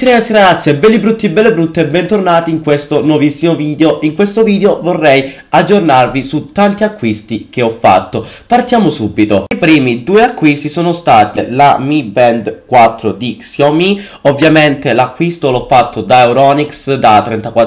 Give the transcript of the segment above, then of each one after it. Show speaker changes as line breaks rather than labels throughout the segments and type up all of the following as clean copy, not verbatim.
tutti ragazzi e ragazze, belli brutti e belle brutte, bentornati in questo nuovissimo video. In questo video vorrei aggiornarvi su tanti acquisti che ho fatto. Partiamo subito. I primi due acquisti sono stati la Mi Band 4 di Xiaomi. Ovviamente l'acquisto l'ho fatto da Euronics da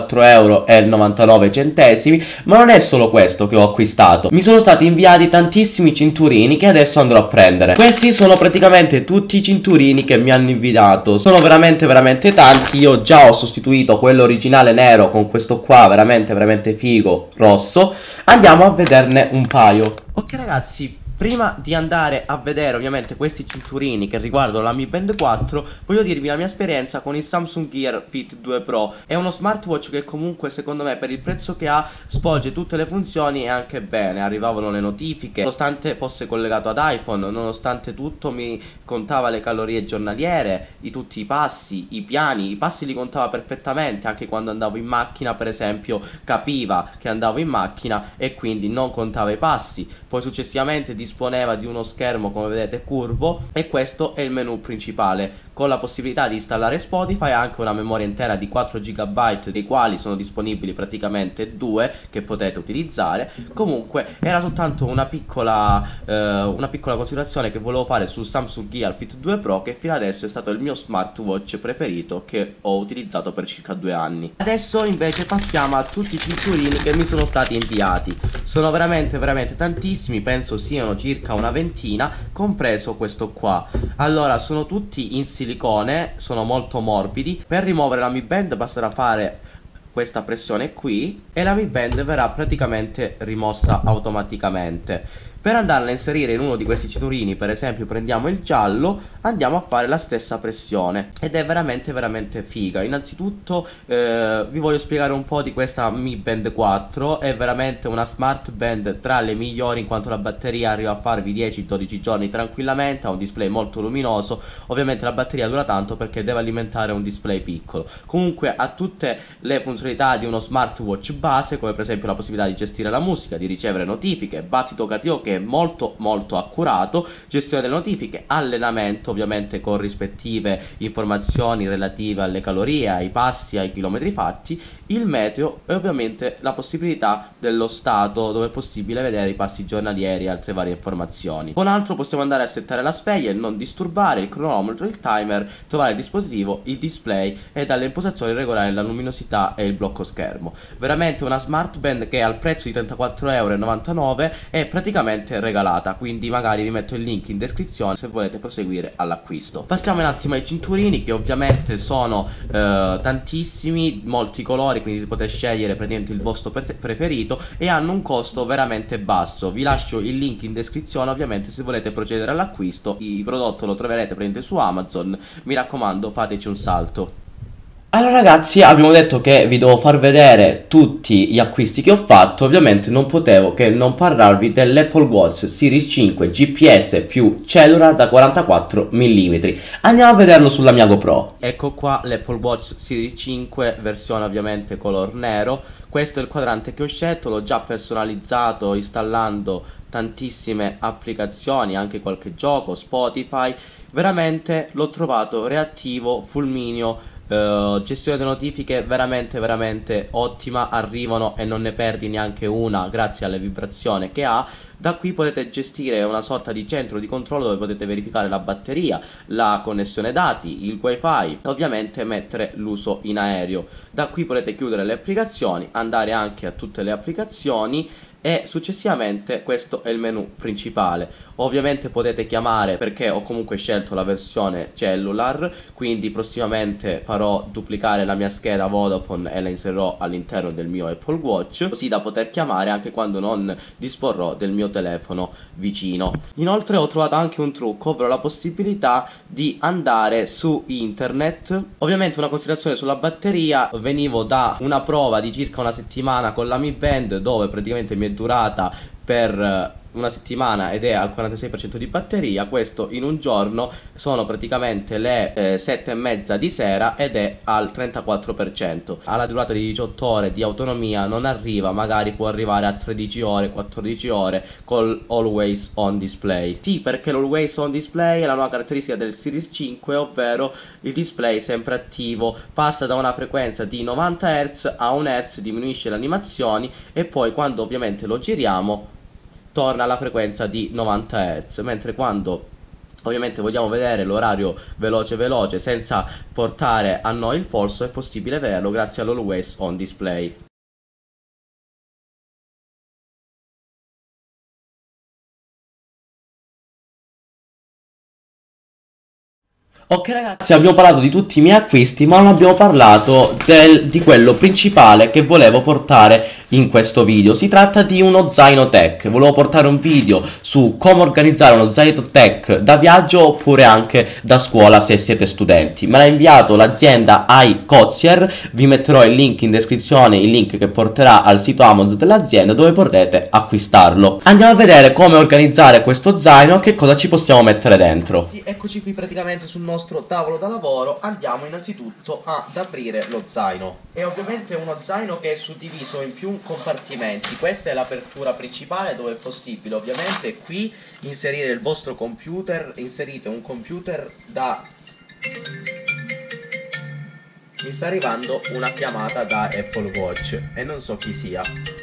34,99 €, ma non è solo questo che ho acquistato. Mi sono stati inviati tantissimi cinturini che adesso andrò a prendere. Questi sono praticamente tutti i cinturini che mi hanno inviato. Sono veramente tanti. Io già ho sostituito quello originale nero con questo qua veramente figo rosso. Andiamo a vederne un paio. Ok ragazzi, prima di andare a vedere ovviamente questi cinturini che riguardano la Mi Band 4, voglio dirvi la mia esperienza con il Samsung Gear Fit 2 Pro. È uno smartwatch che comunque secondo me per il prezzo che ha svolge tutte le funzioni e anche bene. Arrivavano le notifiche, nonostante fosse collegato ad iPhone, nonostante tutto mi contava le calorie giornaliere, tutti i passi, i piani, i passi li contava perfettamente. Anche quando andavo in macchina per esempio capiva che andavo in macchina e quindi non contava i passi. Poi successivamente disponeva di uno schermo come vedete curvo e questo è il menu principale, con la possibilità di installare Spotify e anche una memoria intera di 4 GB, dei quali sono disponibili praticamente 2 che potete utilizzare. Comunque era soltanto una piccola considerazione che volevo fare sul Samsung Gear Fit 2 Pro, che fino adesso è stato il mio smartwatch preferito che ho utilizzato per circa 2 anni. Adesso invece passiamo a tutti i cinturini che mi sono stati inviati. Sono veramente tantissimi, penso siano circa una ventina, compreso questo qua. Allora, sono tutti in silicone, sono molto morbidi. Per rimuovere la Mi Band basterà fare questa pressione qui e la Mi Band verrà praticamente rimossa automaticamente. Per andarla a inserire in uno di questi cinturini, per esempio prendiamo il giallo, andiamo a fare la stessa pressione ed è veramente figa. Innanzitutto vi voglio spiegare un po' di questa Mi Band 4. È veramente una smart band tra le migliori, in quanto la batteria arriva a farvi 10-12 giorni tranquillamente, ha un display molto luminoso. Ovviamente la batteria dura tanto perché deve alimentare un display piccolo. Comunque ha tutte le funzionalità di uno smartwatch base, come per esempio la possibilità di gestire la musica, di ricevere notifiche, battito cardiaco che è molto accurato, gestione delle notifiche, allenamento ovviamente con rispettive informazioni relative alle calorie, ai passi, ai chilometri fatti, il meteo e ovviamente la possibilità dello stato, dove è possibile vedere i passi giornalieri e altre varie informazioni. Con altro possiamo andare a settare la sveglia, il non disturbare, il cronometro, il timer, trovare il dispositivo, il display e dalle impostazioni regolare la luminosità e il blocco schermo. Veramente una smart band che al prezzo di 34,99 € è praticamente regalata, quindi magari vi metto il link in descrizione se volete proseguire all'acquisto. Passiamo un attimo ai cinturini, che ovviamente sono tantissimi, molti colori, quindi potete scegliere praticamente il vostro preferito e hanno un costo veramente basso. Vi lascio il link in descrizione ovviamente se volete procedere all'acquisto. Il prodotto lo troverete praticamente su Amazon, mi raccomando fateci un salto. Allora ragazzi, abbiamo detto che vi devo far vedere tutti gli acquisti che ho fatto. Ovviamente non potevo che non parlarvi dell'Apple Watch Series 5 GPS più cellular da 44 mm. Andiamo a vederlo sulla mia GoPro. Ecco qua l'Apple Watch Series 5, versione ovviamente color nero. Questo è il quadrante che ho scelto, l'ho già personalizzato installando tantissime applicazioni, anche qualche gioco, Spotify. Veramente l'ho trovato reattivo, fulmineo. Gestione delle notifiche veramente ottima, arrivano e non ne perdi neanche una grazie alle vibrazioni che ha. Da qui potete gestire una sorta di centro di controllo dove potete verificare la batteria, la connessione dati, il wifi e ovviamente mettere l'uso in aereo. Da qui potete chiudere le applicazioni, andare anche a tutte le applicazioni e successivamente questo è il menu principale. Ovviamente potete chiamare, perché ho comunque scelto la versione cellular, quindi prossimamente farò duplicare la mia scheda Vodafone e la inserirò all'interno del mio Apple Watch, così da poter chiamare anche quando non disporrò del mio telefono vicino. Inoltre ho trovato anche un trucco, ovvero la possibilità di andare su internet. Ovviamente una considerazione sulla batteria: venivo da una prova di circa una settimana con la Mi Band, dove praticamente mi è durata per una settimana ed è al 46% di batteria. Questo in un giorno sono praticamente le 7 e mezza di sera ed è al 34%. Alla durata di 18 ore di autonomia non arriva, magari può arrivare a 13 ore, 14 ore col Always On Display. Sì, perché l'Always On Display è la nuova caratteristica del Series 5, ovvero il display sempre attivo, passa da una frequenza di 90 Hz a 1 Hz, diminuisce le animazioni e poi quando ovviamente lo giriamo torna alla frequenza di 90 Hz, mentre quando ovviamente vogliamo vedere l'orario veloce senza portare a noi il polso è possibile vederlo grazie all'Always On Display. Ok ragazzi, abbiamo parlato di tutti i miei acquisti, ma non abbiamo parlato di quello principale che volevo portare in questo video. Si tratta di uno zaino tech. Volevo portare un video su come organizzare uno zaino tech da viaggio oppure anche da scuola se siete studenti. Me l'ha inviato l'azienda iCozier, vi metterò il link in descrizione, il link che porterà al sito Amazon dell'azienda dove potete acquistarlo. Andiamo a vedere come organizzare questo zaino, che cosa ci possiamo mettere dentro. Sì, eccoci qui praticamente sul nostro tavolo da lavoro. Andiamo innanzitutto ad aprire lo zaino. È ovviamente uno zaino che è suddiviso in più compartimenti. Questa è l'apertura principale dove è possibile ovviamente qui inserire il vostro computer. Inserite un computer da... Mi sta arrivando una chiamata da Apple Watch e non so chi sia.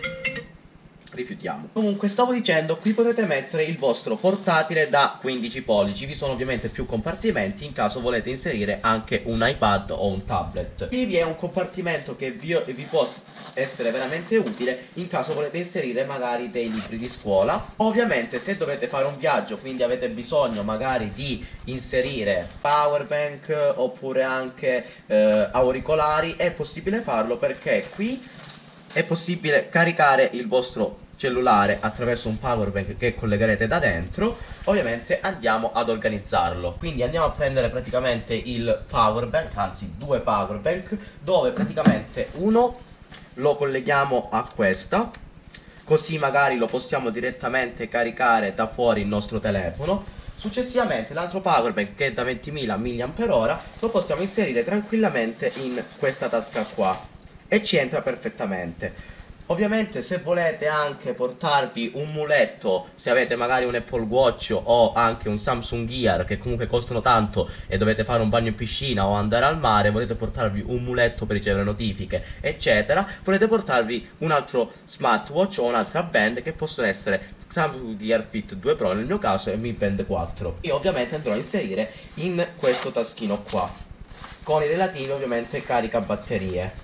Rifiutiamo. Comunque stavo dicendo, qui potete mettere il vostro portatile da 15 pollici. Vi sono ovviamente più compartimenti in caso volete inserire anche un iPad o un tablet. Qui vi è un compartimento che vi può essere veramente utile in caso volete inserire magari dei libri di scuola. Ovviamente se dovete fare un viaggio, quindi avete bisogno magari di inserire power bank oppure anche auricolari, è possibile farlo perché qui è possibile caricare il vostro cellulare attraverso un power bank che collegherete da dentro. Ovviamente andiamo ad organizzarlo. Quindi andiamo a prendere praticamente il power bank, anzi due power bank, dove praticamente uno lo colleghiamo a questa, così magari lo possiamo direttamente caricare da fuori il nostro telefono. Successivamente l'altro power bank, che è da 20.000 mAh, lo possiamo inserire tranquillamente in questa tasca qua e ci entra perfettamente. Ovviamente se volete anche portarvi un muletto, se avete magari un Apple Watch o anche un Samsung Gear che comunque costano tanto e dovete fare un bagno in piscina o andare al mare, volete portarvi un muletto per ricevere notifiche eccetera, potete portarvi un altro smartwatch o un'altra band che possono essere Samsung Gear Fit 2 Pro nel mio caso e Mi Band 4. Io ovviamente andrò a inserire in questo taschino qua con i relativi ovviamente caricabatterie.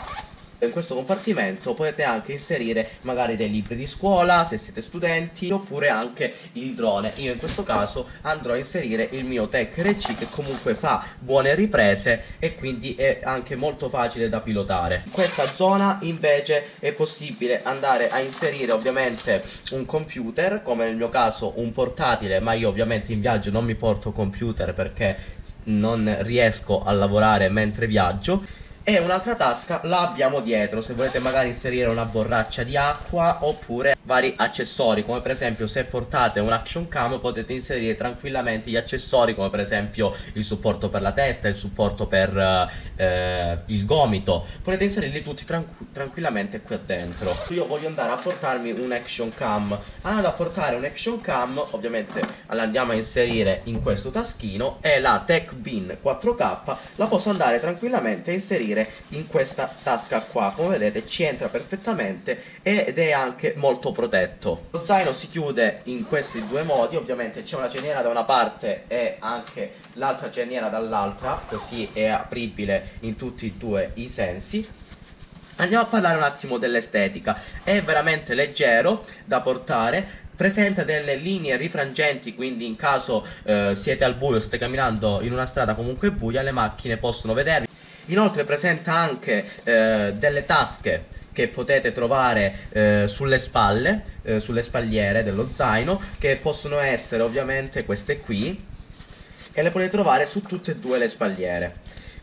In questo compartimento potete anche inserire magari dei libri di scuola se siete studenti, oppure anche il drone. Io in questo caso andrò a inserire il mio Tech RC, che comunque fa buone riprese e quindi è anche molto facile da pilotare. In questa zona invece è possibile andare a inserire ovviamente un computer, come nel mio caso un portatile, ma io ovviamente in viaggio non mi porto computer perché non riesco a lavorare mentre viaggio. E un'altra tasca la abbiamo dietro, se volete magari inserire una borraccia di acqua oppure vari accessori, come per esempio se portate un action cam potete inserire tranquillamente gli accessori, come per esempio il supporto per la testa, il supporto per il gomito, potete inserirli tutti tranquillamente qui dentro. Io voglio andare a portarmi un action cam. Andando a portare un action cam ovviamente la andiamo a inserire in questo taschino, e la Tech Bin 4K la posso andare tranquillamente a inserire in questa tasca qua. Come vedete ci entra perfettamente ed è anche molto protetto. Lo zaino si chiude in questi due modi, ovviamente c'è una cerniera da una parte e anche l'altra cerniera dall'altra, così è apribile in tutti e due i sensi. Andiamo a parlare un attimo dell'estetica. È veramente leggero da portare, presenta delle linee rifrangenti, quindi in caso siete al buio, state camminando in una strada comunque buia, le macchine possono vedervi. Inoltre presenta anche delle tasche che potete trovare sulle spalle, sulle spalliere dello zaino, che possono essere ovviamente queste qui, e le potete trovare su tutte e due le spalliere.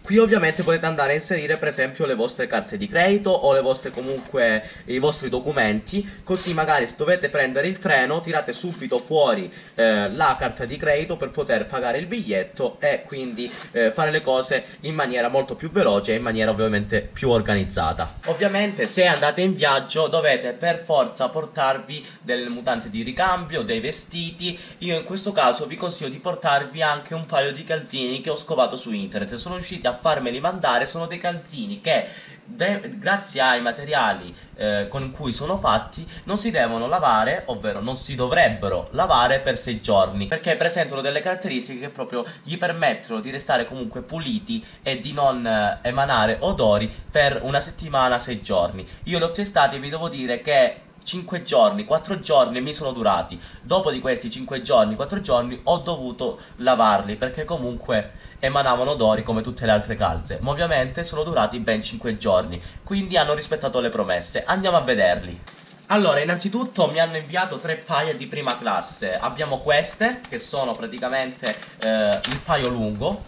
Qui ovviamente potete andare a inserire per esempio le vostre carte di credito o le vostre comunque i vostri documenti, così magari se dovete prendere il treno tirate subito fuori la carta di credito per poter pagare il biglietto e quindi fare le cose in maniera molto più veloce e in maniera ovviamente più organizzata. Ovviamente se andate in viaggio dovete per forza portarvi delle mutande di ricambio, dei vestiti. Io in questo caso vi consiglio di portarvi anche un paio di calzini che ho scovato su internet, sono riusciti a farmeli mandare, sono dei calzini che grazie ai materiali con cui sono fatti non si devono lavare, ovvero non si dovrebbero lavare per 6 giorni, perché presentano delle caratteristiche che proprio gli permettono di restare comunque puliti e di non emanare odori per una settimana, 6 giorni. Io li ho testati e vi devo dire che 5 giorni, 4 giorni mi sono durati. Dopo di questi 5 giorni, 4 giorni ho dovuto lavarli perché comunque emanavano odori come tutte le altre calze. Ma ovviamente sono durati ben 5 giorni, quindi hanno rispettato le promesse. Andiamo a vederli. Allora, innanzitutto mi hanno inviato 3 paia di prima classe. Abbiamo queste, che sono praticamente il paio lungo.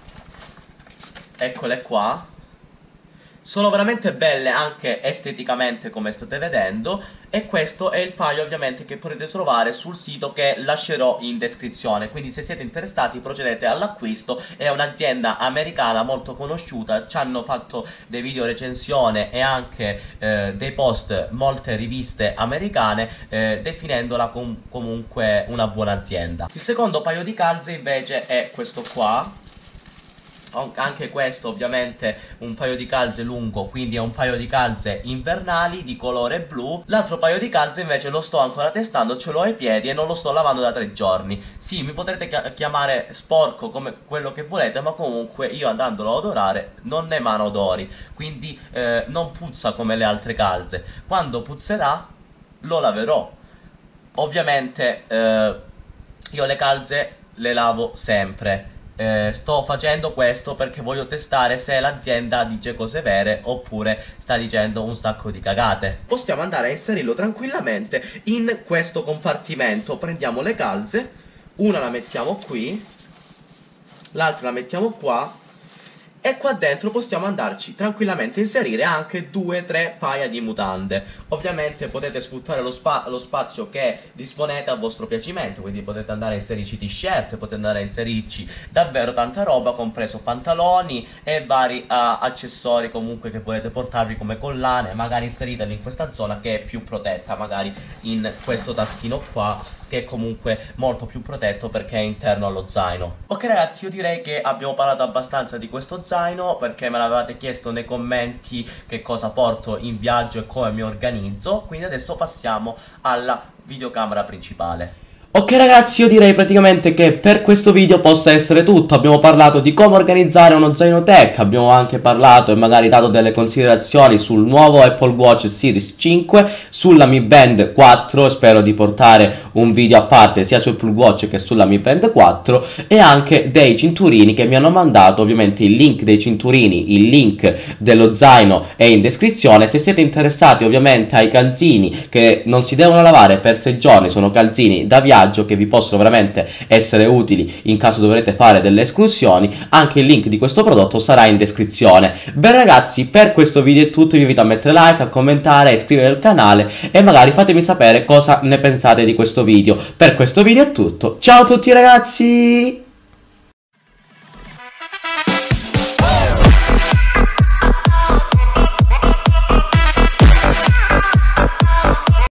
Eccole qua. Sono veramente belle anche esteticamente come state vedendo. E questo è il paio ovviamente che potete trovare sul sito che lascerò in descrizione. Quindi se siete interessati procedete all'acquisto. È un'azienda americana molto conosciuta, ci hanno fatto dei video recensione e anche dei post molte riviste americane definendola comunque una buona azienda. Il secondo paio di calze invece è questo qua. Anche questo ovviamente un paio di calze lungo, quindi è un paio di calze invernali di colore blu. L'altro paio di calze invece lo sto ancora testando, ce l'ho ai piedi e non lo sto lavando da 3 giorni. Sì, mi potrete chiamare sporco come quello che volete, ma comunque io andandolo a odorare non ne emano odori, quindi non puzza come le altre calze. Quando puzzerà lo laverò. Ovviamente io le calze le lavo sempre. Sto facendo questo perché voglio testare se l'azienda dice cose vere oppure sta dicendo un sacco di cagate. Possiamo andare a inserirlo tranquillamente in questo compartimento. Prendiamo le calze, una la mettiamo qui, l'altra la mettiamo qua e qua dentro possiamo andarci tranquillamente a inserire anche 2-3 paia di mutande. Ovviamente potete sfruttare lo spazio che disponete a vostro piacimento, quindi potete andare a inserirci t-shirt, potete andare a inserirci davvero tanta roba, compreso pantaloni e vari accessori comunque che volete portarvi come collane. Magari inseriteli in questa zona che è più protetta, magari in questo taschino qua che è comunque molto più protetto perché è interno allo zaino. Ok ragazzi, io direi che abbiamo parlato abbastanza di questo zaino perché me l'avevate chiesto nei commenti che cosa porto in viaggio e come mi organizzo. Quindi adesso passiamo alla videocamera principale. Ok ragazzi, io direi praticamente che per questo video possa essere tutto. Abbiamo parlato di come organizzare uno zaino tech, abbiamo anche parlato e magari dato delle considerazioni sul nuovo Apple Watch Series 5, sulla Mi Band 4, spero di portare un video a parte sia sul Apple Watch che sulla Mi Band 4, e anche dei cinturini che mi hanno mandato. Ovviamente il link dei cinturini, il link dello zaino è in descrizione. Se siete interessati ovviamente ai calzini che non si devono lavare per 6 giorni, sono calzini da viaggio che vi possono veramente essere utili in caso dovrete fare delle escursioni, anche il link di questo prodotto sarà in descrizione. Bene ragazzi, per questo video è tutto, vi invito a mettere like, a commentare, a iscrivervi al canale e magari fatemi sapere cosa ne pensate di questo video. Per questo video è tutto, ciao a tutti ragazzi!